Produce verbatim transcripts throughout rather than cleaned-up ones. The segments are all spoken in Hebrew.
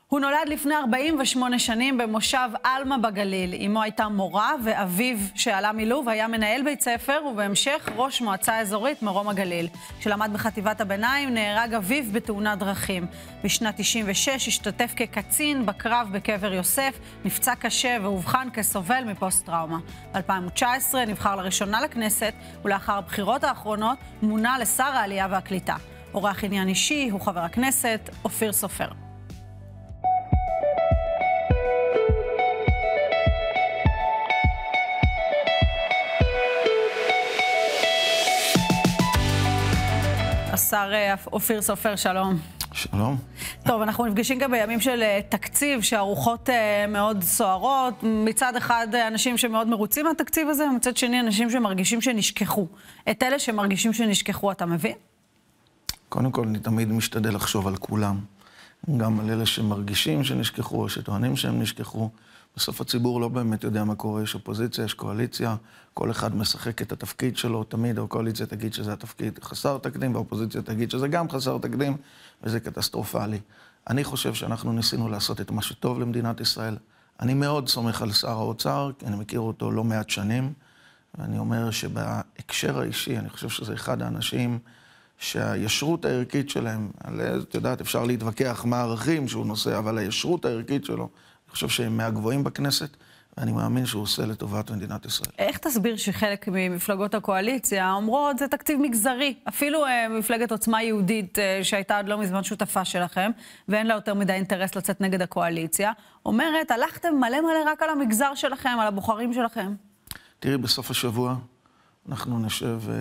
הוא נולד לפני ארבעים ושמונה שנים במושב אלמה בגליל. אמו הייתה מורה ואביו שעלה מלוב היה מנהל בית ספר ובהמשך ראש מועצה אזורית מרום הגליל. כשלמד בחטיבת הביניים נהרג אביו בתאונת דרכים. בשנת תשעים ושש השתתף כקצין בקרב בקבר יוסף, נפצע קשה והובחן כסובל מפוסט-טראומה. ב-אלפיים תשע עשרה נבחר לראשונה לכנסת ולאחר הבחירות האחרונות מונה לשר העלייה והקליטה. אורח עניין אישי הוא חבר הכנסת אופיר סופר. השר אופיר סופר, שלום. שלום. טוב, אנחנו נפגשים גם בימים של תקציב, שהרוחות מאוד סוערות. מצד אחד, אנשים שמאוד מרוצים מהתקציב הזה, ומצד שני, אנשים שמרגישים שנשכחו. את אלה שמרגישים שנשכחו, אתה מבין? קודם כל, אני תמיד משתדל לחשוב על כולם. גם על אלה שמרגישים שנשכחו, או שטוענים שהם נשכחו. בסוף הציבור לא באמת יודע מה קורה, יש אופוזיציה, יש קואליציה, כל אחד משחק את התפקיד שלו, תמיד הקואליציה תגיד שזה התפקיד חסר תקדים, והאופוזיציה תגיד שזה גם חסר תקדים, וזה קטסטרופלי. אני חושב שאנחנו ניסינו לעשות את מה שטוב למדינת ישראל. אני מאוד סומך על שר האוצר, כי אני מכיר אותו לא מעט שנים, ואני אומר שבהקשר האישי, אני חושב שזה אחד האנשים שהישרות הערכית שלהם, את יודעת, אפשר להתווכח מה הערכים שהוא נושא, אבל הישרות הערכית שלו, אני חושב שהם מהגבוהים בכנסת, ואני מאמין שהוא עושה לטובת מדינת ישראל. איך תסביר שחלק ממפלגות הקואליציה אומרות, זה תקציב מגזרי, אפילו אה, מפלגת עוצמה יהודית, אה, שהייתה עד לא מזמן שותפה שלכם, ואין לה יותר מדי אינטרס לצאת נגד הקואליציה, אומרת, הלכתם מלא מלא רק על המגזר שלכם, על הבוחרים שלכם? תראי, בסוף השבוע אנחנו נשב, אה,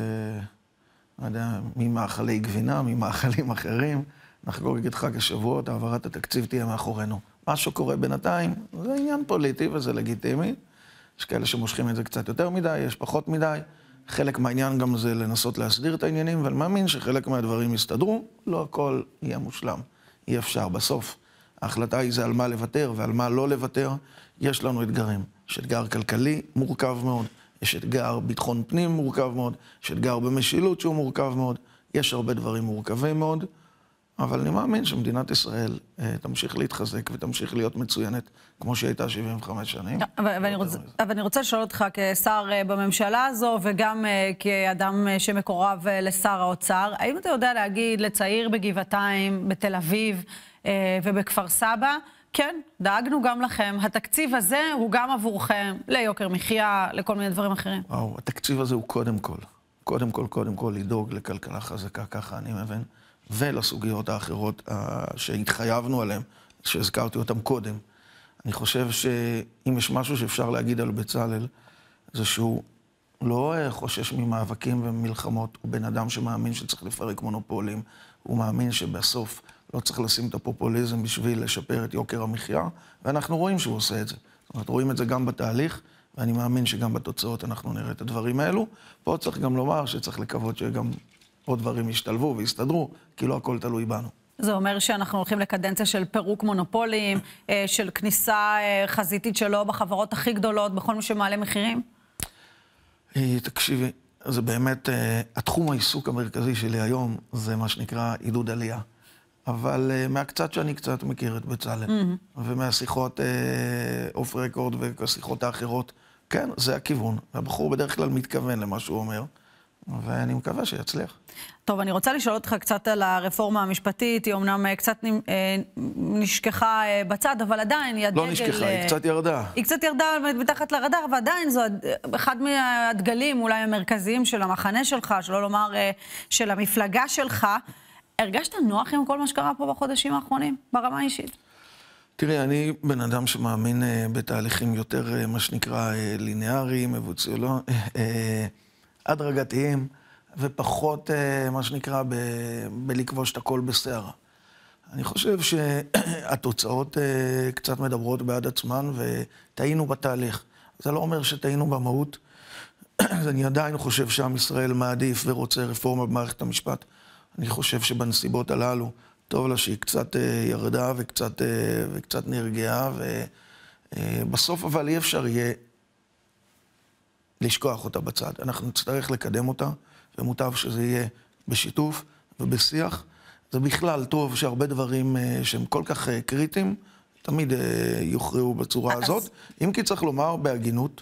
לא יודע, ממאכלי גבינה, ממאכלים אחרים, נחגוג את חג השבועות, העברת התקציב תהיה מאחורינו. מה שקורה בינתיים, זה עניין פוליטי וזה לגיטימי. יש כאלה שמושכים את זה קצת יותר מדי, יש פחות מדי. חלק מהעניין גם זה לנסות להסדיר את העניינים, ואני מאמין שחלק מהדברים יסתדרו, לא הכל יהיה מושלם. אי אפשר. בסוף, ההחלטה היא זה על מה לוותר ועל מה לא לוותר. יש לנו אתגרים. יש אתגר כלכלי מורכב מאוד, יש אתגר ביטחון פנים מורכב מאוד, יש אתגר במשילות שהוא מורכב מאוד, יש הרבה דברים מורכבים מאוד. אבל אני מאמין שמדינת ישראל אה, תמשיך להתחזק ותמשיך להיות מצוינת, כמו שהייתה שבעים וחמש שנים. אבל אני רוצה, אבל אני רוצה לשאול אותך כשר בממשלה הזו, וגם אה, כאדם שמקורב אה, לשר האוצר, האם אתה יודע להגיד לצעיר בגבעתיים, בתל אביב אה, ובכפר סבא, כן, דאגנו גם לכם, התקציב הזה הוא גם עבורכם, ליוקר מחיה, לכל מיני דברים אחרים. וואו, התקציב הזה הוא קודם כל, קודם כל, קודם כל, לדאוג לכלכלה חזקה, ככה אני מבין. ולסוגיות האחרות uh, שהתחייבנו עליהן, שהזכרתי אותן קודם. אני חושב שאם יש משהו שאפשר להגיד על בצלאל, זה שהוא לא uh, חושש ממאבקים וממלחמות, הוא בן אדם שמאמין שצריך לפרק מונופולים, הוא מאמין שבסוף לא צריך לשים את הפופוליזם בשביל לשפר את יוקר המחיה, ואנחנו רואים שהוא עושה את זה. זאת אומרת, רואים את זה גם בתהליך, ואני מאמין שגם בתוצאות אנחנו נראה את הדברים האלו. פה צריך גם לומר שצריך לקוות שגם עוד דברים ישתלבו ויסתדרו, כי לא הכל תלוי בנו. זה אומר שאנחנו הולכים לקדנציה של פירוק מונופולים, של כניסה חזיתית שלו בחברות הכי גדולות, בכל מי שמעלה מחירים? תקשיבי, זה באמת, התחום העיסוק המרכזי שלי היום, זה מה שנקרא עידוד עלייה. אבל מהקצת שאני קצת מכיר את בצלאל, mm-hmm. ומהשיחות אוף רקורד והשיחות האחרות, כן, זה הכיוון. הבחור בדרך כלל מתכוון למה שהוא אומר. ואני מקווה שיצליח. טוב, אני רוצה לשאול אותך קצת על הרפורמה המשפטית, היא אומנם קצת נשכחה בצד, אבל עדיין היא הדגל... לא נשכחה, היא קצת ירדה. היא קצת ירדה מתחת לרדאר, ועדיין זו אחד מהדגלים אולי המרכזיים של המחנה שלך, שלא לומר של המפלגה שלך. הרגשת נוח עם כל מה שקרה פה בחודשים האחרונים, ברמה האישית? תראי, אני בן אדם שמאמין בתהליכים יותר, מה שנקרא, ליניאריים, מבוצעיים, הדרגתיים, ופחות, מה שנקרא, ב- בלכבוש את הכל בסערה. אני חושב שהתוצאות קצת מדברות בעד עצמן, וטעינו בתהליך. זה לא אומר שטעינו במהות. אני עדיין חושב שעם ישראל מעדיף ורוצה רפורמה במערכת המשפט. אני חושב שבנסיבות הללו, טוב לה שהיא קצת ירדה וקצת, וקצת נרגעה, ובסוף אבל אי אפשר יהיה לשכוח אותה בצד. אנחנו נצטרך לקדם אותה, ומוטב שזה יהיה בשיתוף ובשיח. זה בכלל טוב שהרבה דברים שהם כל כך קריטיים, תמיד יוכרעו בצורה הזאת. אם כי צריך לומר בהגינות,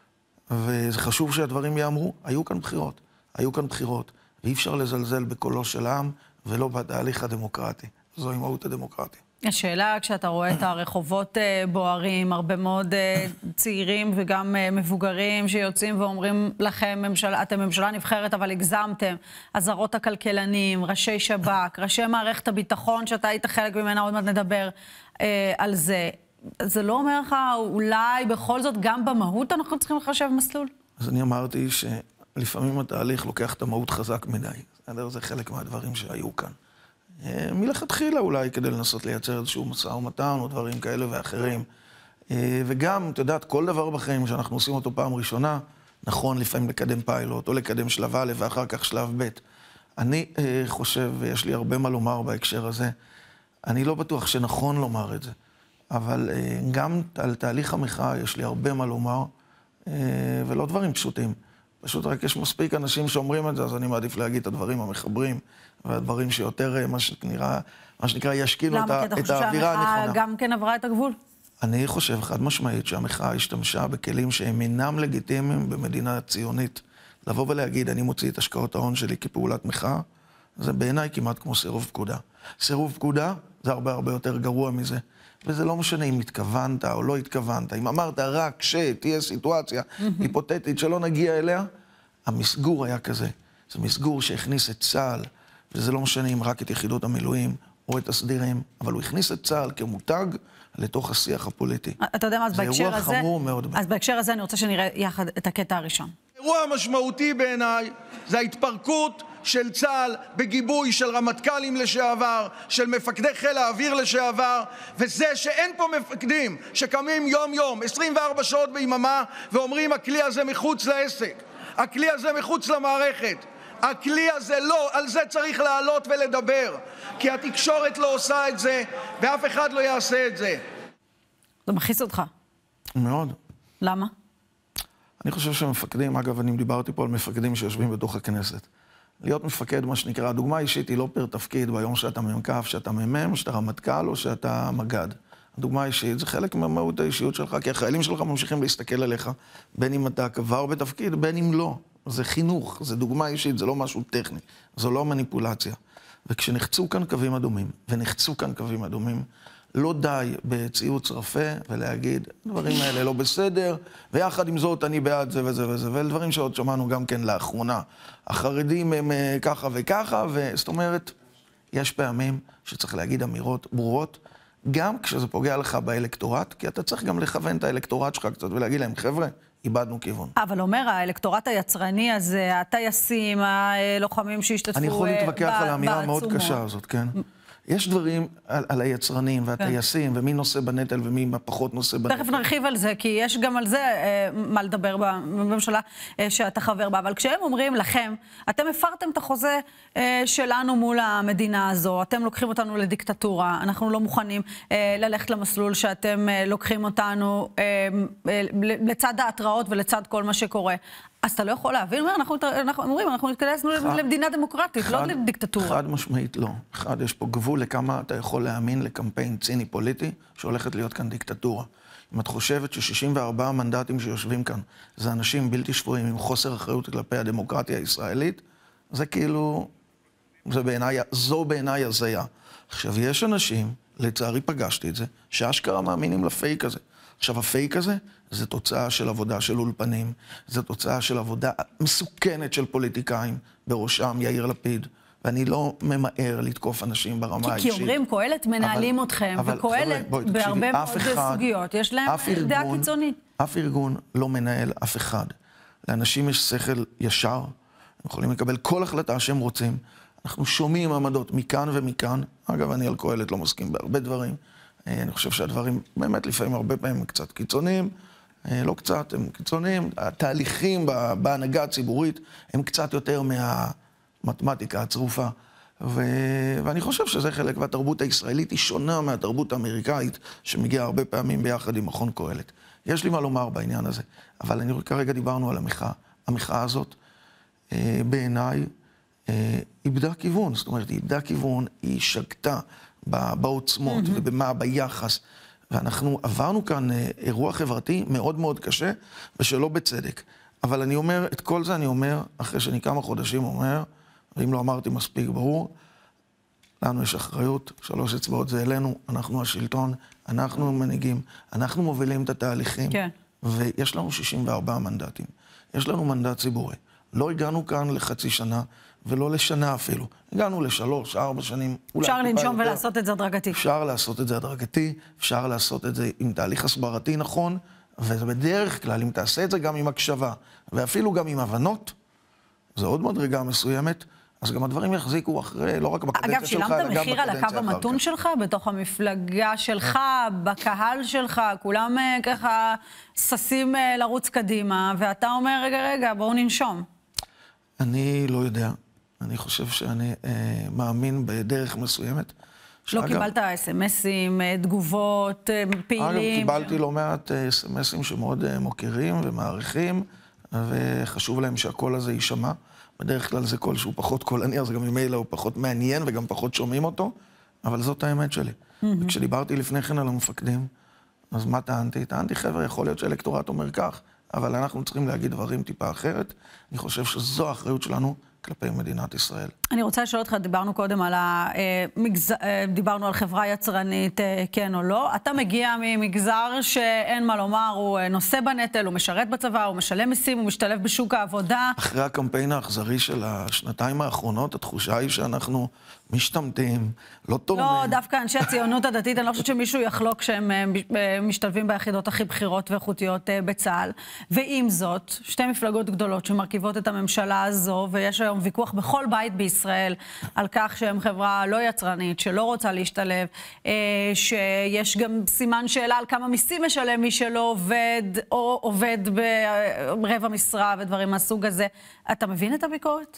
וזה חשוב שהדברים יאמרו, היו כאן בחירות. היו כאן בחירות, ואי אפשר לזלזל בקולו של העם, ולא בתהליך הדמוקרטי. זוהי מהות הדמוקרטיה. השאלה, כשאתה רואה את הרחובות בוערים, הרבה מאוד צעירים וגם מבוגרים שיוצאים ואומרים לכם, ממשלה, אתם ממשלה נבחרת, אבל הגזמתם, אזהרות הכלכלנים, ראשי שב"כ, ראשי מערכת הביטחון, שאתה היית חלק ממנה, עוד מעט נדבר אה, על זה. זה לא אומר לך, אולי בכל זאת, גם במהות אנחנו צריכים לחשב מסלול? אז אני אמרתי שלפעמים התהליך לוקח את המהות חזק מדי. זה חלק מהדברים שהיו כאן. מלכתחילה אולי כדי לנסות לייצר איזשהו משא ומתן או דברים כאלה ואחרים. וגם, אתה יודעת, כל דבר בחיים שאנחנו עושים אותו פעם ראשונה, נכון לפעמים לקדם פיילוט או לקדם שלב א' ואחר כך שלב ב'. אני חושב, ויש לי הרבה מה לומר בהקשר הזה, אני לא בטוח שנכון לומר את זה, אבל גם על תהליך המחאה יש לי הרבה מה לומר, ולא דברים פשוטים. פשוט רק יש מספיק אנשים שאומרים את זה, אז אני מעדיף להגיד את הדברים המחברים, והדברים שיותר, מה שנקרא, מה שנקרא, ישכילו את האווירה הנכונה. למה? כי אתה חושב שהמחאה גם כן עברה את הגבול? אני חושב חד משמעית שהמחאה השתמשה בכלים שהם אינם לגיטימיים במדינה ציונית. לבוא ולהגיד, אני מוציא את השקעות ההון שלי כפעולת מחאה, זה בעיניי כמעט כמו סירוב פקודה. סירוב פקודה זה הרבה הרבה יותר גרוע מזה. וזה לא משנה אם התכוונת או לא התכוונת. אם אמרת רק שתהיה סיטואציה היפותטית שלא נגיע אליה, המסגור היה כזה. זה מסגור שהכניס את צה"ל, וזה לא משנה אם רק את יחידות המילואים או את הסדירים, אבל הוא הכניס את צה"ל כמותג לתוך השיח הפוליטי. אתה יודע מה, אז בהקשר הזה... זה אירוע חמור מאוד. אז בהקשר הזה אני רוצה שנראה יחד את הקטע הראשון. האירוע המשמעותי בעיניי זה ההתפרקות של צה"ל בגיבוי של רמטכ"לים לשעבר, של מפקדי חיל האוויר לשעבר, וזה שאין פה מפקדים שקמים יום יום, עשרים וארבע שעות ביממה, ואומרים הכלי הזה מחוץ לעסק, הכלי הזה מחוץ למערכת, הכלי הזה לא, על זה צריך לעלות ולדבר, כי התקשורת לא עושה את זה, ואף אחד לא יעשה את זה. זה מכעיס אותך. מאוד. למה? אני חושב שמפקדים, אגב, אני דיברתי פה על מפקדים שיושבים בתוך הכנסת. להיות מפקד, מה שנקרא, הדוגמה האישית היא לא פר תפקיד ביום שאתה ממקף, שאתה ממם, שאתה רמטכ"ל או שאתה מג"ד. הדוגמה האישית זה חלק מהמהות האישיות שלך, כי החיילים שלך ממשיכים להסתכל עליך, בין אם אתה כבר בתפקיד, בין אם לא. זה חינוך, זה דוגמה אישית, זה לא משהו טכני, זו לא מניפולציה. וכשנחצו כאן קווים אדומים, ונחצו כאן קווים אדומים, לא די בציוץ רפה ולהגיד, דברים האלה לא בסדר, ויחד עם זאת אני בעד זה וזה וזה, ולדברים שעוד שמענו גם כן לאחרונה. החרדים הם ככה וככה, וזאת אומרת, יש פעמים שצריך להגיד אמירות ברורות, גם כשזה פוגע לך באלקטורט, כי אתה צריך גם לכוון את האלקטורט שלך קצת ולהגיד להם, חבר'ה, איבדנו כיוון. אבל אומר, האלקטורט היצרני הזה, הטייסים, הלוחמים שהשתתפו בעצומו. אני יכול להתווכח על האמירה המאוד קשה הזאת, כן? יש דברים על, על היצרנים והטייסים, ומי נושא בנטל ומי פחות נושא בנטל. תכף נרחיב על זה, כי יש גם על זה אה, מה לדבר בממשלה אה, שאתה חבר בה. אבל כשהם אומרים לכם, אתם הפרתם את החוזה אה, שלנו מול המדינה הזו, אתם לוקחים אותנו לדיקטטורה, אנחנו לא מוכנים אה, ללכת למסלול שאתם אה, לוקחים אותנו אה, אה, לצד ההתראות ולצד כל מה שקורה. אז אתה לא יכול להבין, אנחנו, אנחנו אומרים, אנחנו נתכנסנו למדינה דמוקרטית, אחד, לא לדיקטטורה. חד משמעית לא. אחד, יש פה גבול לכמה אתה יכול להאמין לקמפיין ציני פוליטי, שהולכת להיות כאן דיקטטורה. אם את חושבת ש-שישים וארבעה מנדטים שיושבים כאן, זה אנשים בלתי שפויים עם חוסר אחריות כלפי הדמוקרטיה הישראלית, זה כאילו, זה בעיניי, זו בעיניי הזיה. עכשיו, יש אנשים, לצערי פגשתי את זה, שאשכרה מאמינים לפייק הזה. עכשיו, הפייק הזה, זה תוצאה של עבודה של אולפנים, זה תוצאה של עבודה מסוכנת של פוליטיקאים, בראשם יאיר לפיד, ואני לא ממהר לתקוף אנשים ברמה האישית. כי אומרים, קהלת מנהלים אתכם, וקהלת בהרבה מאוד סוגיות, יש להם דעה קיצונית. אף ארגון לא מנהל אף אחד. לאנשים יש שכל ישר, הם יכולים לקבל כל החלטה שהם רוצים, אנחנו שומעים עמדות מכאן ומכאן, אגב, אני על קהלת לא מסכים בהרבה דברים, אני חושב שהדברים באמת לפעמים הרבה פעמים קצת קיצוניים, לא קצת, הם קיצוניים, התהליכים בהנהגה הציבורית הם קצת יותר מהמתמטיקה הצרופה, ו... ואני חושב שזה חלק, והתרבות הישראלית היא שונה מהתרבות האמריקאית, שמגיעה הרבה פעמים ביחד עם מכון קהלת. יש לי מה לומר בעניין הזה, אבל אני כרגע דיברנו על המחאה. המחאה הזאת, בעיניי, איבדה כיוון, זאת אומרת, היא איבדה כיוון, היא שקטה בעוצמות ובמה, ביחס, ואנחנו עברנו כאן אירוע חברתי מאוד מאוד קשה, ושלא בצדק. אבל אני אומר, את כל זה אני אומר, אחרי שאני כמה חודשים אומר, ואם לא אמרתי מספיק ברור, לנו יש אחריות, שלוש אצבעות זה אלינו, אנחנו השלטון, אנחנו מנהיגים, אנחנו מובילים את התהליכים, כן. ויש לנו שישים וארבעה מנדטים. יש לנו מנדט ציבורי. לא הגענו כאן לחצי שנה, ולא לשנה אפילו. הגענו לשלוש, ארבע שנים. אפשר לנשום ולעשות את זה הדרגתי. אפשר לעשות את זה הדרגתי, אפשר לעשות את זה עם תהליך הסברתי נכון, ובדרך כלל, אם תעשה את זה גם עם הקשבה, ואפילו גם עם הבנות, זה עוד מדרגה מסוימת, אז גם הדברים יחזיקו אחרי, לא רק בקדנציה שלך, אלא גם בקדנציה אחר כך. אגב, שילמת מחיר על הקו המתון שלך, בתוך המפלגה שלך, בקהל שלך, כולם ככה ססים לרוץ קדימה, ואתה אומר, רגע, רגע, בואו ננשום. אני לא יודע. אני חושב שאני אה, מאמין בדרך מסוימת. לא קיבלת אס-אמסים, תגובות, פעילים? אגב, קיבלתי לא מעט אס-אמסים שמאוד מוכרים ומעריכים, וחשוב להם שהקול הזה יישמע. בדרך כלל זה קול שהוא פחות קולני, אז גם ממילא הוא פחות מעניין וגם פחות שומעים אותו, אבל זאת האמת שלי. וכשדיברתי לפני כן על המפקדים, אז מה טענתי? טענתי, חבר'ה, יכול להיות שהאלקטורט אומר כך, אבל אנחנו צריכים להגיד דברים טיפה אחרת. אני חושב שזו האחריות שלנו כלפי מדינת ישראל. אני רוצה לשאול אותך, דיברנו קודם על המגזר, דיברנו על חברה יצרנית, כן או לא. אתה מגיע ממגזר שאין מה לומר, הוא נושא בנטל, הוא משרת בצבא, הוא משלם מיסים, הוא משתלב בשוק העבודה. אחרי הקמפיין האכזרי של השנתיים האחרונות, התחושה היא שאנחנו משתמטים, לא תורמים. לא, דווקא אנשי הציונות הדתית, אני לא חושבת שמישהו יחלוק שהם משתלבים ביחידות הכי בחירות ואיכותיות בצה"ל. ועם זאת, שתי מפלגות גדולות שמרכיבות את הממשלה הזו, ויש היום ויכוח בכל בית בישראל על כך שהם חברה לא יצרנית, שלא רוצה להשתלב, שיש גם סימן שאלה על כמה מיסים משלם מי שלא עובד, או עובד ברבע משרה ודברים מהסוג הזה. אתה מבין את הביקורת?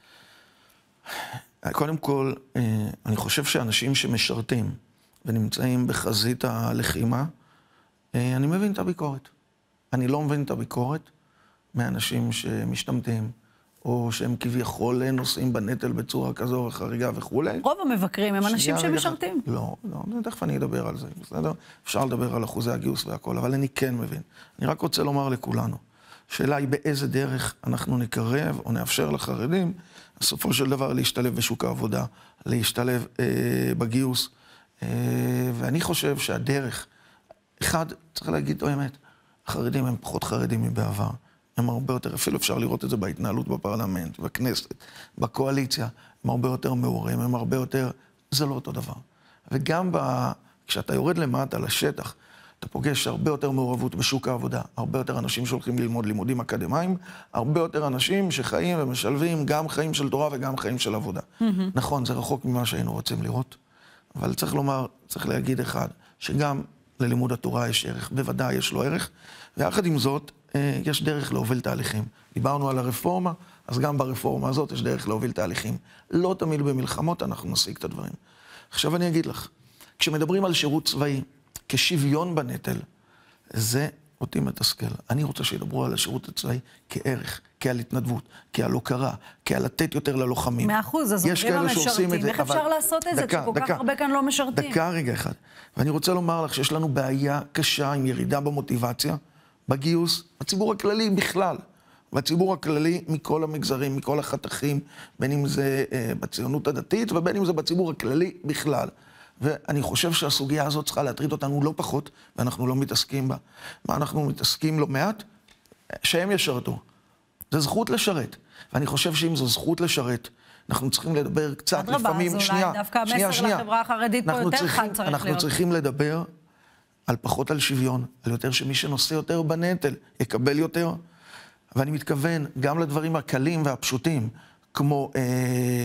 קודם כל, אני חושב שאנשים שמשרתים ונמצאים בחזית הלחימה, אני מבין את הביקורת. אני לא מבין את הביקורת מאנשים שמשתמטים, או שהם כביכול נושאים בנטל בצורה כזו וחריגה וכו'. רוב המבקרים הם אנשים שמשרתים. לא, לא, תכף אני אדבר על זה, בסדר? אפשר לדבר על אחוזי הגיוס והכל, אבל אני כן מבין. אני רק רוצה לומר לכולנו, שאלה היא באיזה דרך אנחנו נקרב או נאפשר לחרדים, בסופו של דבר להשתלב בשוק העבודה, להשתלב אה, בגיוס. אה, ואני חושב שהדרך, אחד, צריך להגיד את האמת, החרדים הם פחות חרדים מבעבר. הם הרבה יותר, אפילו אפשר לראות את זה בהתנהלות בפרלמנט, בכנסת, בקואליציה, הם הרבה יותר מעורים, הם הרבה יותר, זה לא אותו דבר. וגם ב... כשאתה יורד למטה, לשטח, אתה פוגש הרבה יותר מעורבות בשוק העבודה, הרבה יותר אנשים שהולכים ללמוד לימודים אקדמיים, הרבה יותר אנשים שחיים ומשלבים גם חיים של תורה וגם חיים של עבודה. Mm-hmm. נכון, זה רחוק ממה שהיינו רוצים לראות, אבל צריך לומר, צריך להגיד אחד, שגם ללימוד התורה יש ערך, בוודאי יש לו ערך, ויחד עם זאת, יש דרך להוביל תהליכים. דיברנו על הרפורמה, אז גם ברפורמה הזאת יש דרך להוביל תהליכים. לא תמיד במלחמות אנחנו נשיג את הדברים. עכשיו אני אגיד לך, כשמדברים על שירות צבאי כשוויון בנטל, זה אותי מתסכל. אני רוצה שידברו על השירות הצבאי כערך, כעל התנדבות, כעל הוקרה, כעל לתת יותר ללוחמים. מאה אחוז, אז אומרים המשרתים. איך אפשר לעשות את זה? שכל כך הרבה כאן לא משרתים. דקה רגע אחד. ואני רוצה לומר לך שיש לנו בעיה קשה עם ירידה במוטיבציה, בגיוס, הציבור הכללי בכלל, והציבור הכללי מכל המגזרים, מכל החתכים, בין אם זה אה, בציונות הדתית, ובין אם זה בציבור הכללי בכלל. ואני חושב שהסוגיה הזאת צריכה להטריד אותנו לא פחות, ואנחנו לא מתעסקים בה. מה אנחנו מתעסקים לא מעט? שהם ישרתו. זה זכות לשרת. ואני חושב שאם זו זכות לשרת, אנחנו צריכים לדבר קצת לפעמים... אז אולי דווקא המסר לחברה החרדית פה יותר חד צריך להיות. אנחנו צריכים לדבר על פחות על שוויון, על יותר שמי שנושא יותר בנטל יקבל יותר. ואני מתכוון גם לדברים הקלים והפשוטים, כמו אה,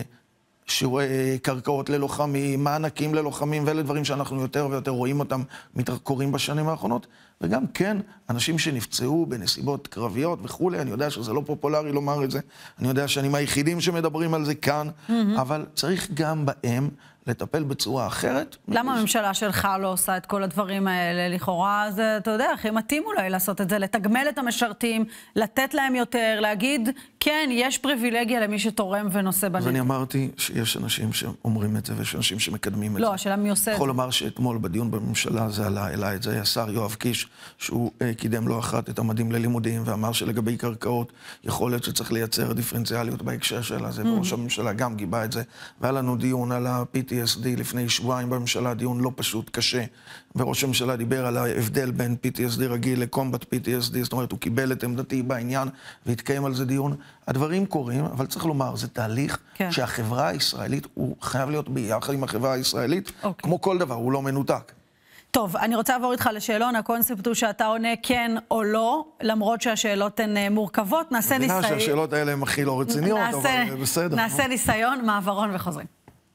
שיעורי קרקעות ללוחמים, מענקים ללוחמים, ואלה דברים שאנחנו יותר ויותר רואים אותם מתקורים בשנים האחרונות. וגם כן, אנשים שנפצעו בנסיבות קרביות וכו', אני יודע שזה לא פופולרי לומר את זה, אני יודע שאני מהיחידים שמדברים על זה כאן, mm-hmm. אבל צריך גם בהם לטפל בצורה אחרת. למה הממשלה שלך לא עושה את כל הדברים האלה? לכאורה, זה, אתה יודע, הכי מתאים אולי לעשות את זה, לתגמל את המשרתים, לתת להם יותר, להגיד כן, יש פריבילגיה למי שתורם ונושא בנטל. אז אני אמרתי שיש אנשים שאומרים את זה, ויש אנשים שמקדמים את לא, זה. השאלה מי עושה את זה. יכול לומר שאתמול בדיון בממשלה זה עלה אליי, את זה היה השר יואב קיש, שהוא אה, קידם לא אחת את המדים ללימודים, ואמר שלגבי קרקעות יכול להיות שצריך לייצר דיפרנציאליות בהקשר שלה, זה, וראש הממשלה גם גיבה את זה. והיה לנו דיון על ה-פי טי אס די לפני שבועיים בממשלה, דיון לא פשוט, קשה, וראש הממשלה דיבר על ההבדל בין פי טי אס די רגיל לקומבט פי טי אס די, זאת אומרת, הוא קיבל את עמדתי בעניין, והתקיים על זה דיון. הדברים קורים, אבל צריך לומר, זה תהליך כן. שהחברה הישראלית, הוא חייב להיות ביחד עם החברה הישראלית, אוקיי. כמו כל דבר, הוא לא מנותק. טוב, אני רוצה לעבור איתך לשאלון, הקונספט הוא שאתה עונה כן או לא, למרות שהשאלות הן מורכבות, נעשה ניסיון. מבינה שהשאלות האלה הן הכי לא רציניות, נעשה, אבל בסדר. נעשה ניסיון, מעברון וחוזרים.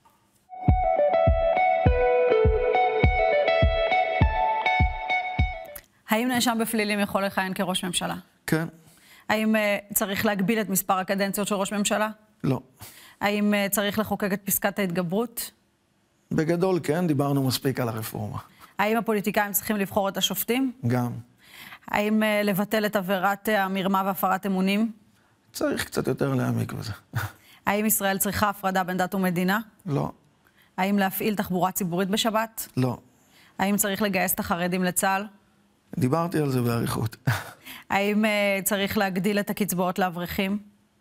האם נאשם בפלילים יכול לכהן כראש ממשלה? כן. האם uh, צריך להגביל את מספר הקדנציות של ראש ממשלה? לא. האם uh, צריך לחוקק את פסקת ההתגברות? בגדול, כן, דיברנו מספיק על הרפורמה. האם הפוליטיקאים צריכים לבחור את השופטים? גם. האם uh, לבטל את עבירת uh, המרמה והפרת אמונים? צריך קצת יותר להעמיק בזה. האם ישראל צריכה הפרדה בין דת ומדינה? לא. האם להפעיל תחבורה ציבורית בשבת? לא. האם צריך לגייס את החרדים לצה"ל? דיברתי על זה בעריכות. האם uh, צריך להגדיל את הקצבאות לאברכים?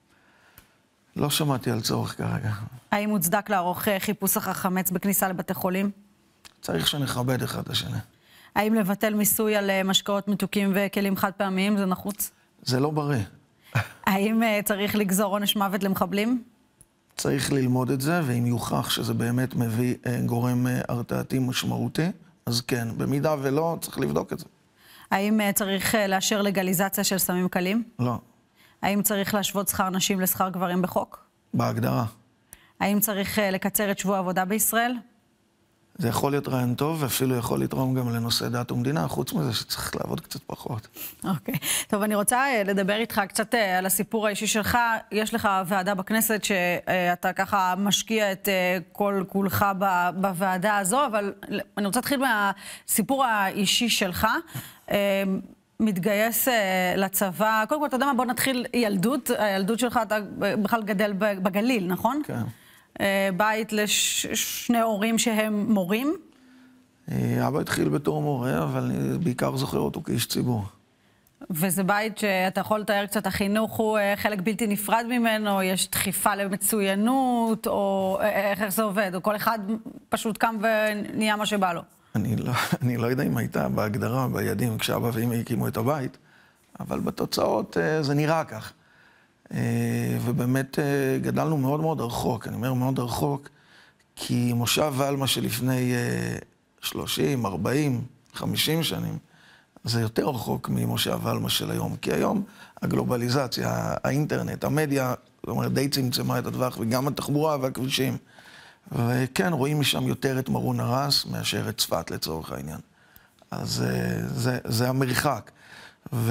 לא שמעתי על צורך כרגע. האם מוצדק לערוך uh, חיפוש אחר חמץ בכניסה לבתי חולים? צריך שנכבד אחד את השני. האם לבטל מיסוי על uh, משקאות מתוקים וכלים חד פעמיים זה נחוץ? זה לא בריא. האם uh, צריך לגזור עונש מוות למחבלים? צריך ללמוד את זה, ואם יוכח שזה באמת מביא uh, גורם uh, הרתעתי משמעותי, אז כן. במידה ולא, צריך לבדוק את זה. האם uh, צריך uh, לאשר לגליזציה של סמים קלים? לא. האם צריך להשוות שכר נשים לשכר גברים בחוק? בהגדרה. האם צריך uh, לקצר את שבוע העבודה בישראל? זה יכול להיות רעיון טוב, ואפילו יכול לתרום גם לנושא דת ומדינה, חוץ מזה שצריך לעבוד קצת פחות. אוקיי. טוב, אני רוצה uh, לדבר איתך קצת uh, על הסיפור האישי שלך. יש לך ועדה בכנסת שאתה uh, ככה משקיע את uh, כל כולך ב- בוועדה הזו, אבל אני רוצה להתחיל מהסיפור האישי שלך. Uh, מתגייס uh, לצבא. קודם כל, אתה יודע מה? בוא נתחיל ילדות. הילדות שלך, אתה בכלל גדל בגליל, נכון? כן. Uh, בית לשני הורים שהם מורים? אבא התחיל בתור מורה, אבל אני בעיקר זוכר אותו כאיש ציבור. וזה בית שאתה יכול לתאר קצת, החינוך הוא uh, חלק בלתי נפרד ממנו, יש דחיפה למצוינות, או uh, איך זה עובד? או כל אחד פשוט קם ונהיה מה שבא לו? אני לא, אני לא יודע אם הייתה בהגדרה, ביעדים, כשאבא ואמא הקימו את הבית, אבל בתוצאות uh, זה נראה כך. Uh, ובאמת uh, גדלנו מאוד מאוד רחוק, אני אומר מאוד רחוק, כי מושב ולמה שלפני uh, שלושים, ארבעים, חמישים שנים, זה יותר רחוק ממושב ולמה של היום, כי היום הגלובליזציה, האינטרנט, המדיה, זאת אומרת, די צמצמה את הטווח, וגם התחבורה והכבישים. וכן, רואים משם יותר את מרון הרס מאשר את צפת לצורך העניין. אז זה, זה המרחק. ו...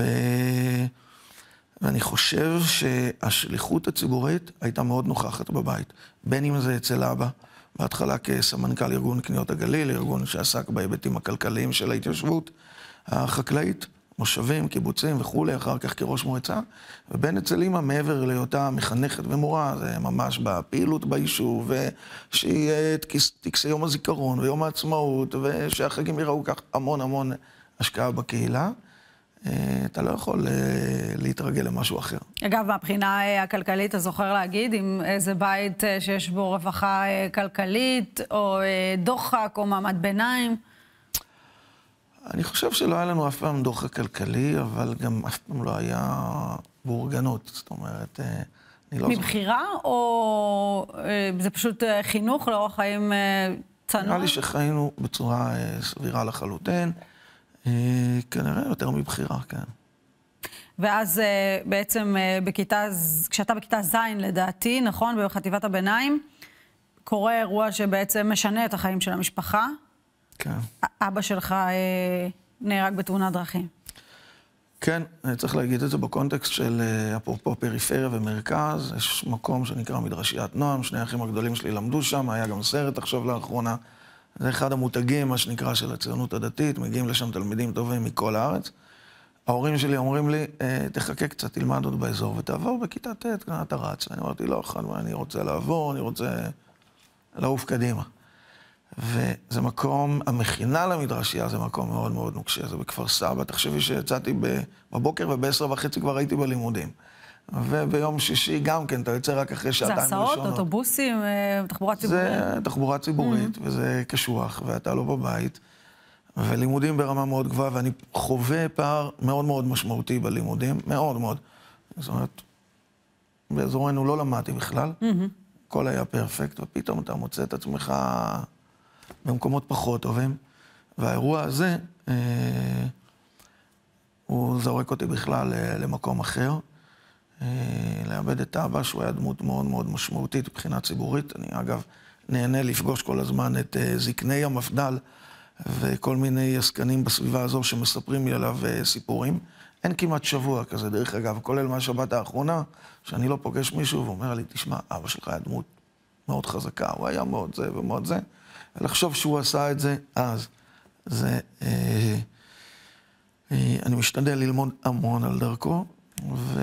ואני חושב שהשליחות הציבורית הייתה מאוד נוכחת בבית. בין אם זה אצל אבא, בהתחלה כסמנכ"ל ארגון קניות הגליל, ארגון שעסק בהיבטים הכלכליים של ההתיישבות החקלאית, מושבים, קיבוצים וכולי, אחר כך כראש מועצה, ובין אצל אמא מעבר להיותה מחנכת ומורה, זה ממש בפעילות ביישוב, ושיהיה טקסי יום הזיכרון ויום העצמאות, ושהחגים יראו כך המון המון השקעה בקהילה. אתה לא יכול להתרגל למשהו אחר. אגב, מהבחינה הכלכלית, אתה זוכר להגיד אם זה בית שיש בו רווחה כלכלית, או דוחק, או מעמד ביניים? אני חושב שלא היה לנו אף פעם דוחק כלכלי, אבל גם אף פעם לא היה בורגנות. זאת אומרת, אני לא... מבחירה, או זה פשוט חינוך לאורח חיים צנוע? נראה לי שחיינו בצורה סבירה לחלוטין. כנראה יותר מבחירה, כן. ואז בעצם בכיתה, כשאתה בכיתה ז' לדעתי, נכון, בחטיבת הביניים, קורה אירוע שבעצם משנה את החיים של המשפחה. כן. אבא שלך נהרג בתאונת דרכים. כן, אני צריך להגיד את זה בקונטקסט של אפרופו פריפריה ומרכז. יש מקום שנקרא מדרשיית נועם, שני האחים הגדולים שלי למדו שם, היה גם סרט עכשיו לאחרונה. זה אחד המותגים, מה שנקרא, של הציונות הדתית, מגיעים לשם תלמידים טובים מכל הארץ. ההורים שלי אומרים לי, תחכה קצת, תלמד עוד באזור ותעבור בכיתה ט', אתה רץ. אני אמרתי, לא, אני רוצה לעבור, אני רוצה לעוף קדימה. וזה מקום, המכינה למדרשייה זה מקום מאוד מאוד נוקשה, זה בכפר סבא. תחשבי שיצאתי בבוקר ובעשר וחצי כבר הייתי בלימודים. וביום שישי גם כן, אתה יוצא רק אחרי שעתיים ראשונות. זה הסעות, אוטובוסים, תחבורה ציבורית? זה תחבורה ציבורית, וזה קשוח, ואתה לא בבית. ולימודים ברמה מאוד גבוהה, ואני חווה פער מאוד מאוד משמעותי בלימודים, מאוד מאוד. זאת אומרת, באזורנו לא למדתי בכלל, הכל היה פרפקט, ופתאום אתה מוצא את עצמך במקומות פחות טובים, והאירוע הזה, אה, הוא זורק אותי בכלל למקום אחר, אה, לאבד את אבא, שהוא היה דמות מאוד מאוד משמעותית מבחינה ציבורית. אני אגב נהנה לפגוש כל הזמן את אה, זקני המפד"ל, וכל מיני עסקנים בסביבה הזו שמספרים לי עליו אה, סיפורים. אין כמעט שבוע כזה, דרך אגב, כולל מהשבת האחרונה, שאני לא פוגש מישהו ואומר לי, תשמע, אבא שלך היה דמות מאוד חזקה, הוא היה מאוד זה ומאוד זה. ולחשוב שהוא עשה את זה אז, זה... אה, אה, אני משתדל ללמוד המון על דרכו, ו...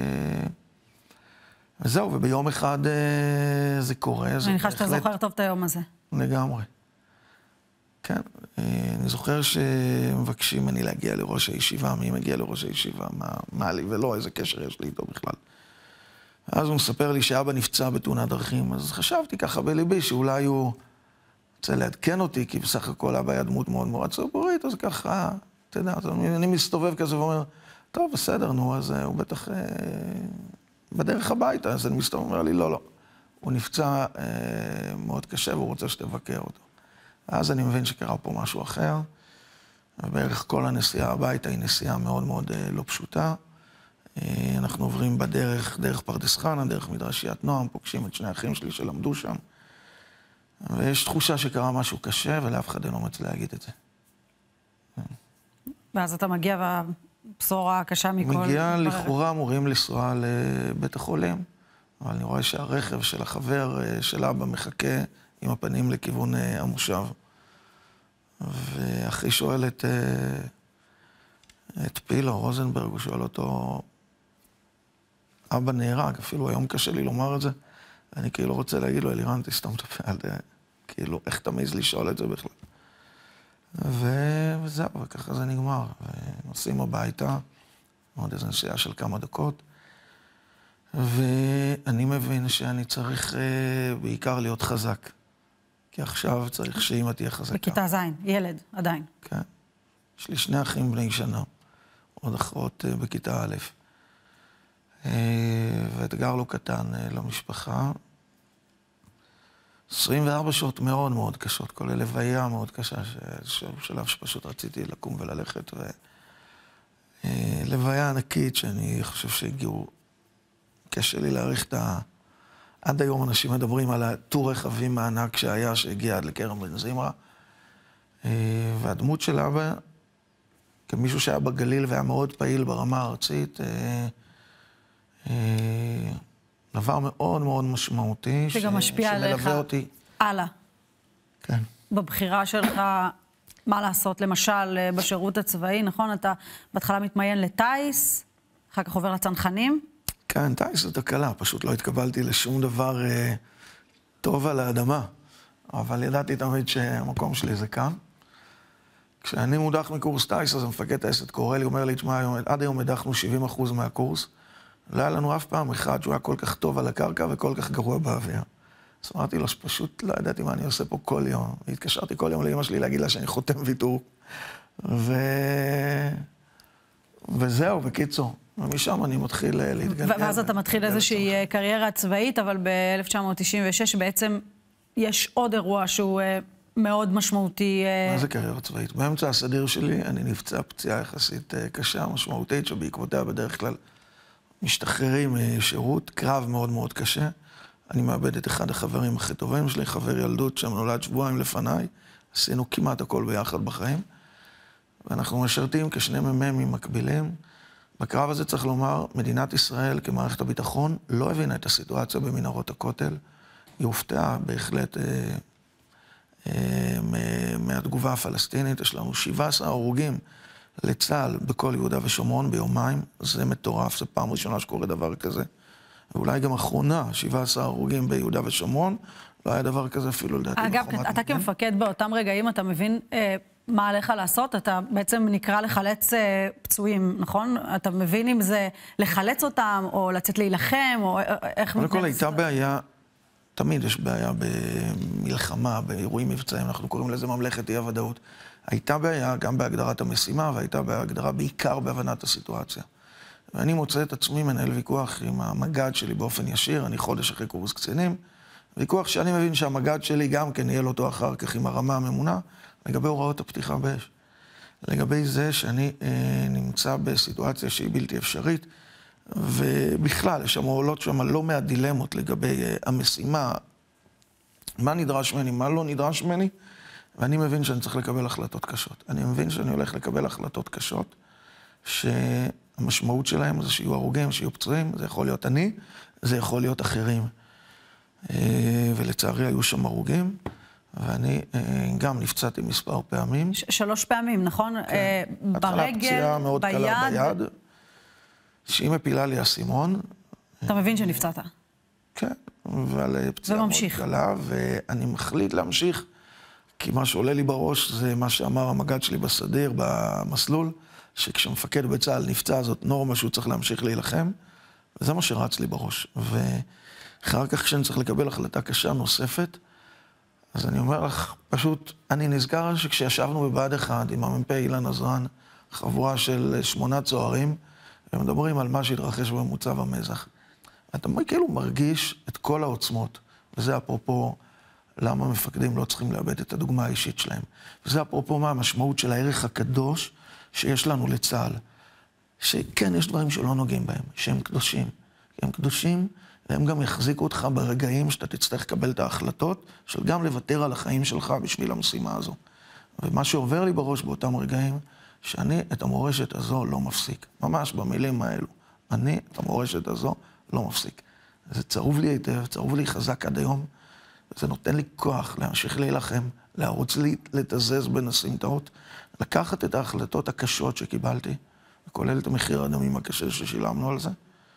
וזהו, וביום אחד אה, זה קורה. אני מניחה שאתה זוכר טוב את היום הזה. לגמרי. כן, אה, אני זוכר שמבקשים ממני להגיע לראש הישיבה, מי מגיע לראש הישיבה, מה, מה לי ולא, איזה קשר יש לי איתו בכלל. אז הוא מספר לי שאבא נפצע בתאונת דרכים, אז חשבתי ככה בליבי שאולי הוא רוצה לעדכן אותי, כי בסך הכל אבא היה דמות מאוד מאוד ציבורית, אז ככה, אתה יודע, אני מסתובב כזה ואומר, טוב, בסדר, נו, אז הוא בטח אה, בדרך הביתה, אז אני מסתובב ואומר לי, לא, לא, הוא נפצע אה, מאוד קשה והוא רוצה שתבקר אותו. אז אני מבין שקרה פה משהו אחר, ובערך כל הנסיעה הביתה היא נסיעה מאוד מאוד אה, לא פשוטה. אה, אנחנו עוברים בדרך, דרך פרדס חנה, דרך מדרשיית נועם, פוגשים את שני אחים שלי שלמדו שם, ויש תחושה שקרה משהו קשה, ולאף אחד אין אומץ להגיד את זה. ואז אתה מגיע והבשורה הקשה מכל... מגיע לכאורה אמורים לנסוע לבית החולים, אבל אני רואה שהרכב של החבר של אבא מחכה עם הפנים לכיוון המושב. ואחי שואל את, את פילו, רוזנברג, הוא שואל אותו, אבא נהרג, אפילו היום קשה לי לומר את זה, אני כאילו רוצה להגיד לו, אלירן, תסתום את הפה, כאילו, איך תמיז לשאול את זה בכלל? וזהו, וככה זה נגמר. ונוסעים הביתה, עוד איזו נסיעה של כמה דקות, ואני מבין שאני צריך בעיקר להיות חזק. כי עכשיו צריך שאמא תהיה חזקה. בכיתה זין, ילד, עדיין. כן. יש לי שני אחים בני שנה, עוד אחרות בכיתה א'. ואתגר לא קטן למשפחה. עשרים וארבע שעות מאוד מאוד קשות, כולל לוויה מאוד קשה, שלב שפשוט רציתי לקום וללכת, ולוויה ענקית שאני חושב שהגיעו, קשה לי להעריך את ה... עד היום אנשים מדברים על הטור רכבים הענק שהיה, שהגיע עד לכרם בן זמרה, והדמות של אבא, כמישהו שהיה בגליל והיה מאוד פעיל ברמה הארצית, דבר מאוד מאוד משמעותי, שגם משפיע עליך אותי. הלאה. כן. בבחירה שלך, מה לעשות, למשל, בשירות הצבאי, נכון? אתה בהתחלה מתמיין לטייס, אחר כך עובר לצנחנים. כן, טייס זאת הקלה, פשוט לא התקבלתי לשום דבר אה, טוב על האדמה, אבל ידעתי תמיד שהמקום שלי זה כאן. כשאני מודח מקורס טייס, אז המפקד טייסת קורא לי, אומר לי, תשמע, עד היום הדחנו שבעים אחוז מהקורס, לא היה לנו אף פעם אחד שהוא היה כל כך טוב על הקרקע וכל כך גרוע באוויר. אז אמרתי לו שפשוט לא ידעתי מה אני עושה פה כל יום. והתקשרתי כל יום לאמא שלי להגיד לה שאני חותם ויתור. ו... וזהו, בקיצור. ומשם אני מתחיל להתגלגל. ואז אתה מתחיל איזושהי קריירה צבאית, אבל ב-אלף תשע מאות תשעים ושש בעצם יש עוד אירוע שהוא מאוד משמעותי. מה זה קריירה צבאית? באמצע הסדיר שלי אני נפצע פציעה יחסית קשה, משמעותית, שבעקבותיה בדרך כלל משתחררים שירות, קרב מאוד מאוד קשה. אני מאבד את אחד החברים הכי טובים שלי, חבר ילדות שם נולד שבועיים לפניי, עשינו כמעט הכל ביחד בחיים, ואנחנו משרתים כשני מ"מים מקבילים. בקרב הזה צריך לומר, מדינת ישראל כמערכת הביטחון לא הבינה את הסיטואציה במנהרות הכותל. היא הופתעה בהחלט אה, אה, מהתגובה הפלסטינית. יש לנו שבעה עשר הרוגים לצה"ל בכל יהודה ושומרון ביומיים, זה מטורף, זה פעם ראשונה שקורה דבר כזה. ואולי גם אחרונה, שבעה עשר הרוגים ביהודה ושומרון, לא היה דבר כזה אפילו לדעתי. אגב, אתה כמפקד באותם רגעים, אתה מבין אה, מה עליך לעשות? אתה בעצם נקרא לחלץ אה, פצועים, נכון? אתה מבין אם זה לחלץ אותם, או לצאת להילחם, או איך... קודם כל הייתה בעיה, תמיד יש בעיה במלחמה, באירועים מבצעים, אנחנו קוראים לזה ממלכת אי הוודאות. הייתה בעיה גם בהגדרת המשימה, והייתה בהגדרה בעיקר בהבנת הסיטואציה. ואני מוצא את עצמי מנהל ויכוח עם המג"ד שלי באופן ישיר, אני חודש אחרי קורס קצינים, ויכוח שאני מבין שהמג"ד שלי גם כן ניהל אותו אחר כך עם הרמה הממונה, לגבי הוראות הפתיחה באש. לגבי זה שאני אה, נמצא בסיטואציה שהיא בלתי אפשרית, ובכלל, יש שם עולות שם לא מעט דילמות לגבי אה, המשימה, מה נדרש ממני, מה לא נדרש ממני, ואני מבין שאני צריך לקבל החלטות קשות. אני מבין שאני הולך לקבל החלטות קשות, שהמשמעות שלהם זה שיהיו הרוגים, שיהיו פצועים, זה יכול להיות אני, זה יכול להיות אחרים. ולצערי היו שם הרוגים, ואני גם נפצעתי מספר פעמים. ש- שלוש פעמים, נכון? כן. ברגל, פציעה מאוד ביד. קלה ביד, שהיא מפילה לי הסימון. אתה מבין שנפצעת? כן, אבל פציעה מאוד קלה, ואני מחליט להמשיך, כי מה שעולה לי בראש זה מה שאמר המג"ד שלי בסדיר, במסלול, שכשמפקד בצה"ל נפצע זאת נורמה שהוא צריך להמשיך להילחם, וזה מה שרץ לי בראש. ואחר כך כשאני צריך לקבל החלטה קשה נוספת, אז אני אומר לך, פשוט, אני נזכר שכשישבנו בבה"ד אחד עם המ"פ אילן עזרן, חבורה של שמונה צוערים, הם מדברים על מה שהתרחש במוצב המזח. אתה כאילו מרגיש את כל העוצמות, וזה אפרופו למה מפקדים לא צריכים לאבד את הדוגמה האישית שלהם. וזה אפרופו מה המשמעות של הערך הקדוש שיש לנו לצה"ל. שכן, יש דברים שלא נוגעים בהם, שהם קדושים. הם קדושים, והם גם יחזיקו אותך ברגעים שאתה תצטרך לקבל את ההחלטות, של גם לוותר על החיים שלך בשביל המשימה הזו. ומה שעובר לי בראש באותם רגעים, שאני את המורשת הזו לא מפסיק. ממש במילים האלו. אני את המורשת הזו לא מפסיק. זה צרוב לי היטב, צרוב לי חזק עד היום, וזה נותן לי כוח להמשיך להילחם, להרוץ לי, לתזז בין הסמטאות, לקחת את ההחלטות הקשות שקיבלתי, וכולל את המחיר הדמים הקשה ששילמנו על זה.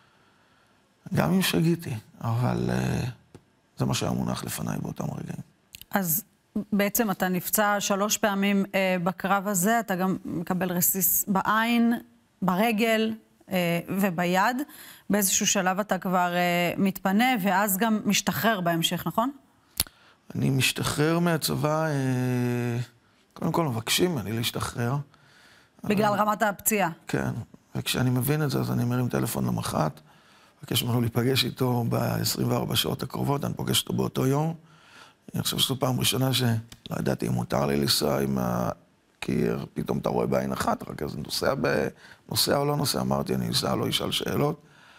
גם אם שגיתי, אבל uh, זה מה שהיה מונח לפניי באותם רגעים. אז בעצם אתה נפצע שלוש פעמים uh, בקרב הזה, אתה גם מקבל רסיס בעין, ברגל uh, וביד. באיזשהו שלב אתה כבר uh, מתפנה, ואז גם משתחרר בהמשך, נכון? אני משתחרר מהצבא, uh, קודם כל מבקשים ממני להשתחרר. בגלל אבל... רמת הפציעה. כן, וכשאני מבין את זה, אז אני מרים טלפון למח"ט, מבקש ממנו להיפגש איתו ב-עשרים וארבע שעות הקרובות, אני פוגש אותו באותו יום. אני חושב שזו פעם ראשונה שלא ידעתי אם מותר לי לנסוע עם ה... כי פתאום אתה רואה בעין אחת, רק אז נוסע, ב... נוסע או לא נוסע, אמרתי, אני אסע, לא אשאל שאלות.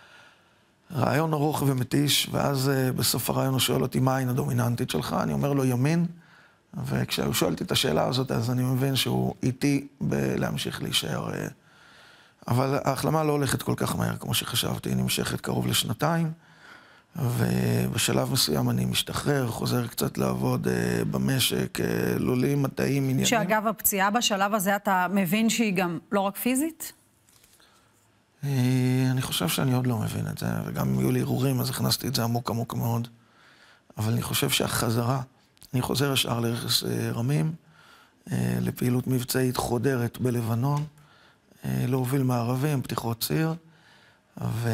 רעיון ארוך ומתיש, ואז בסוף הרעיון הוא שואל אותי, מה העין הדומיננטית שלך? אני אומר לו, ימין. וכשהוא שואל אותי את השאלה הזאת, אז אני מבין שהוא איתי בלהמשיך להישאר. אבל ההחלמה לא הולכת כל כך מהר, כמו שחשבתי, היא נמשכת קרוב לשנתיים, ובשלב מסוים אני משתחרר, חוזר קצת לעבוד במשק, לולים, מטעים, עניינים. שאגב, הפציעה בשלב הזה, אתה מבין שהיא גם לא רק פיזית? אני חושב שאני עוד לא מבין את זה, וגם אם היו לי ערעורים, אז הכנסתי את זה עמוק עמוק מאוד. אבל אני חושב שהחזרה, אני חוזר השאר לרכס רמים, לפעילות מבצעית חודרת בלבנון, להוביל מערבים, פתיחות ציר, ו...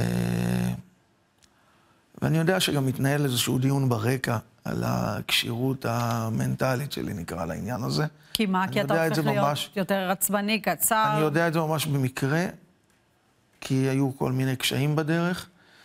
ואני יודע שגם מתנהל איזשהו דיון ברקע על הקשירות המנטלית שלי, נקרא לעניין הזה. כי מה? כי אתה הופך להיות ממש... יותר עצבני, קצר? אני יודע את זה ממש במקרה, כי היו כל מיני קשיים בדרך,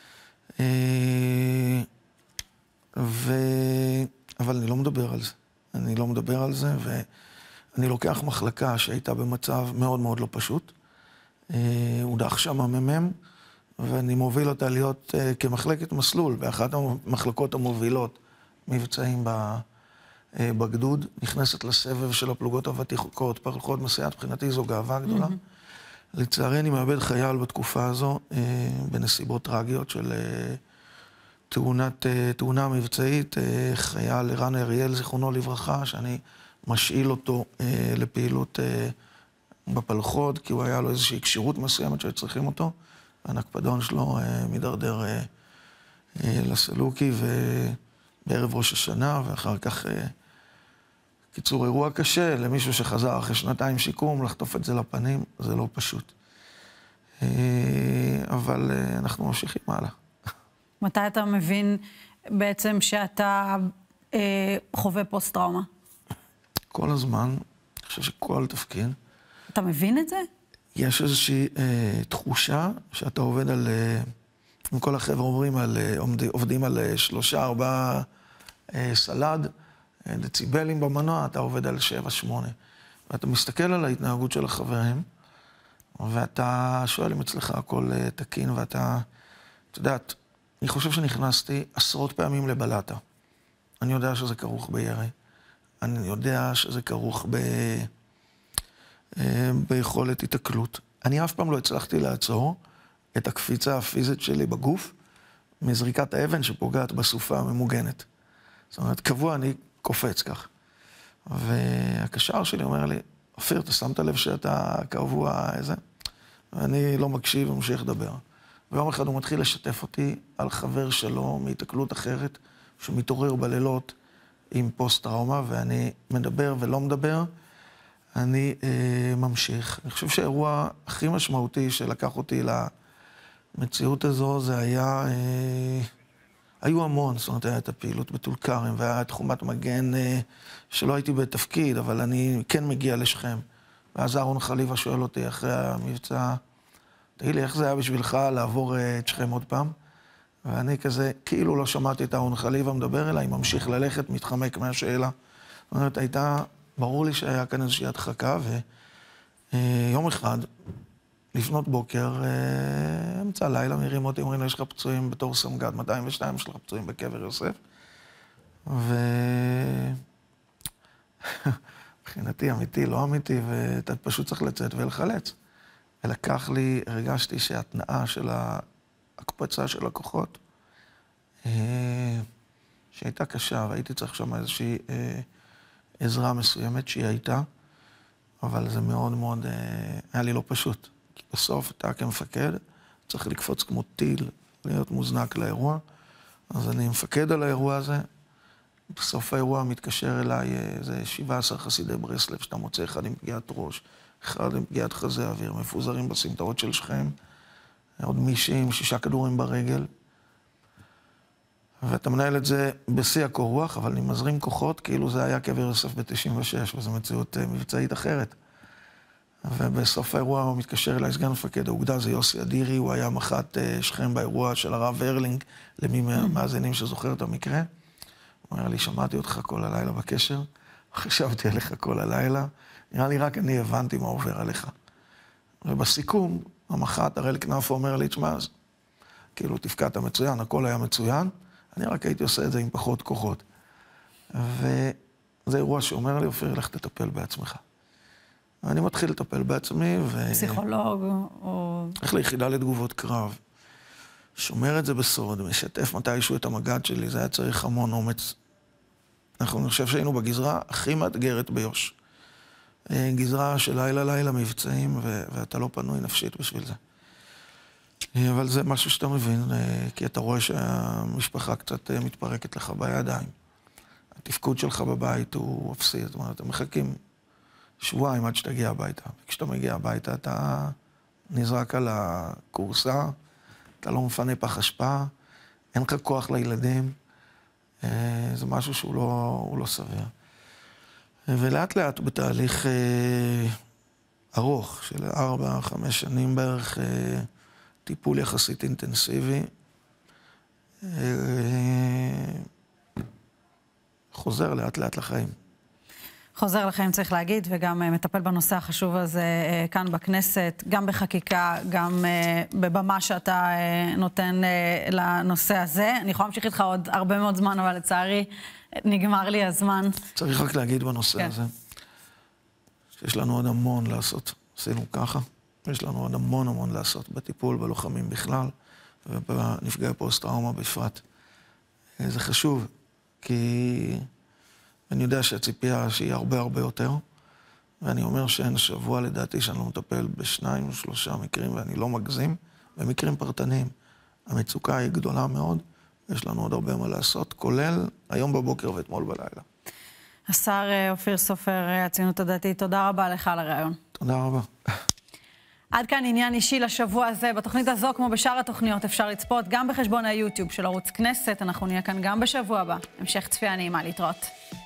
ו... אבל אני לא מדבר על זה. אני לא מדבר על זה, ואני לוקח מחלקה שהייתה במצב מאוד מאוד לא פשוט. הודח שם הממ"מ, ואני מוביל אותה להיות כמחלקת מסלול, באחת המחלקות המובילות מבצעים בגדוד, נכנסת לסבב של הפלוגות הוותיקות, פלוגות מסייעת, מבחינתי זו גאווה גדולה. לצערי אני מאבד חייל בתקופה הזו, בנסיבות טרגיות של תאונת, תאונה מבצעית, חייל ערן אריאל, זיכרונו לברכה, שאני משאיל אותו לפעילות בפלחות, כי הוא היה לו איזושהי קשירות מסוימת שצריכים אותו. הנקפדון שלו אה, מדרדר אה, אה, לסלוקי, ובערב ראש השנה, ואחר כך, אה, קיצור, אירוע קשה למישהו שחזר אחרי שנתיים שיקום, לחטוף את זה לפנים, זה לא פשוט. אה, אבל אה, אנחנו ממשיכים הלאה. מתי אתה מבין בעצם שאתה אה, חווה פוסט-טראומה? כל הזמן, אני חושב שכל תפקיד, אתה מבין את זה? יש איזושהי אה, תחושה שאתה עובד על, אה, עם כל החבר'ה אומרים, על, אה, עומד, עובדים על אה, שלושה, ארבעה אה, סלד, אה, דציבלים במנוע, אתה עובד על שבע, שמונה. ואתה מסתכל על ההתנהגות של החברים, ואתה שואל אם אצלך הכל אה, תקין, ואתה, אתה יודעת, אני חושב שנכנסתי עשרות פעמים לבלטה. אני יודע שזה כרוך בירי. אני יודע שזה כרוך ב... ביכולת התקלות. אני אף פעם לא הצלחתי לעצור את הקפיצה הפיזית שלי בגוף מזריקת האבן שפוגעת בסופה הממוגנת. זאת אומרת, קבוע אני קופץ כך. והקשר שלי אומר לי, אופיר, אתה שמת לב שאתה קבוע איזה? ואני לא מקשיב וממשיך לדבר. ויום אחד הוא מתחיל לשתף אותי על חבר שלו מהתקלות אחרת, שמתעורר בלילות עם פוסט-טראומה, ואני מדבר ולא מדבר. אני אה, ממשיך. אני חושב שהאירוע הכי משמעותי שלקח אותי למציאות הזו, זה היה... אה, היו המון, זאת אומרת, הייתה הפעילות בטול כרם, והיה תחומת מגן אה, שלא הייתי בתפקיד, אבל אני כן מגיע לשכם. ואז אהרון חליבה שואל אותי אחרי המבצע, תגיד לי, איך זה היה בשבילך לעבור אה, את שכם עוד פעם? ואני כזה, כאילו לא שמעתי את אהרון חליבה מדבר אליי, ממשיך ללכת, מתחמק מהשאלה. זאת אומרת, הייתה... ברור לי שהיה כאן איזושהי הדחקה, ויום אחד, לפנות בוקר, אמצע הלילה, מרים אותי, אומרים, יש לך פצועים בתור סמג"ד, מאתיים ושתיים יש לך פצועים בקבר יוסף. מבחינתי אמיתי, לא אמיתי, ואתה פשוט צריך לצאת ולחלץ. ולקח לי, הרגשתי שהתנאה של ההקפצה של הכוחות, שהייתה קשה, והייתי צריך שם איזושהי... עזרה מסוימת שהיא הייתה, אבל זה מאוד מאוד, היה לי לא פשוט. כי בסוף אתה כמפקד צריך לקפוץ כמו טיל, להיות מוזנק לאירוע. אז אני מפקד על האירוע הזה. בסוף האירוע מתקשר אליי איזה שבעה עשר חסידי ברסלב, שאתה מוצא אחד עם פגיעת ראש, אחד עם פגיעת חזה אוויר, מפוזרים בסמטאות של שכם, עוד מישהי עם שישה כדורים ברגל. ואתה מנהל את זה בשיא הקור רוח, אבל אני מזרים כוחות, כאילו זה היה קבר יוסף ב-תשעים ושש, וזו מציאות מבצעית אחרת. ובסוף האירוע הוא מתקשר אליי, סגן מפקד האוגדה, זה יוסי אדירי, הוא היה מח"ט שכם באירוע של הרב הרלינג, למי מהמאזינים שזוכר את המקרה. הוא אומר לי, שמעתי אותך כל הלילה בקשר, חשבתי עליך כל הלילה, נראה לי רק אני הבנתי מה עובר עליך. ובסיכום, המח"ט הראל כנפו אומר לי, תשמע, כאילו תפקדת מצוין, הכל היה מצוין, אני רק הייתי עושה את זה עם פחות כוחות. וזה אירוע שאומר לי, אופיר, לך תטפל בעצמך. ואני מתחיל לטפל בעצמי, ו... פסיכולוג או... הולך ליחידה לתגובות קרב. שומר את זה בסוד, משתף מתישהו את המג"ד שלי, זה היה צריך המון אומץ. אנחנו, אני חושב שהיינו בגזרה הכי מאתגרת ביו"ש. גזרה של לילה לילה מבצעים, ו... ואתה לא פנוי נפשית בשביל זה. אבל זה משהו שאתה מבין, כי אתה רואה שהמשפחה קצת מתפרקת לך בידיים. התפקוד שלך בבית הוא אפסי, זאת אומרת, הם מחכים שבועיים עד שתגיע הביתה. וכשאתה מגיע הביתה, אתה נזרק על הקורסה, אתה לא מפנה פח אשפה, אין לך כוח לילדים, זה משהו שהוא לא, הוא לא סביר. ולאט לאט בתהליך ארוך של ארבע, חמש שנים בערך, טיפול יחסית אינטנסיבי, חוזר לאט לאט לחיים. חוזר לחיים צריך להגיד, וגם מטפל בנושא החשוב הזה כאן בכנסת, גם בחקיקה, גם בבמה שאתה נותן לנושא הזה. אני יכולה להמשיך איתך עוד הרבה מאוד זמן, אבל לצערי נגמר לי הזמן. צריך רק להגיד בנושא כן. הזה, שיש לנו עוד המון לעשות. עשינו ככה. יש לנו עוד המון המון לעשות בטיפול, בלוחמים בכלל, ובנפגעי פוסט-טראומה בפרט. זה חשוב, כי אני יודע שהציפייה שהיא הרבה הרבה יותר, ואני אומר שאין שבוע לדעתי שאני לא מטפל בשניים או שלושה מקרים, ואני לא מגזים, במקרים פרטניים. המצוקה היא גדולה מאוד, יש לנו עוד הרבה מה לעשות, כולל היום בבוקר ואתמול בלילה. השר אופיר סופר, הציונות הדתית, תודה רבה לך על הרעיון. תודה רבה. עד כאן עניין אישי לשבוע הזה. בתוכנית הזו, כמו בשאר התוכניות, אפשר לצפות גם בחשבון היוטיוב של ערוץ כנסת. אנחנו נהיה כאן גם בשבוע הבא. המשך צפייה נעימה, להתראות.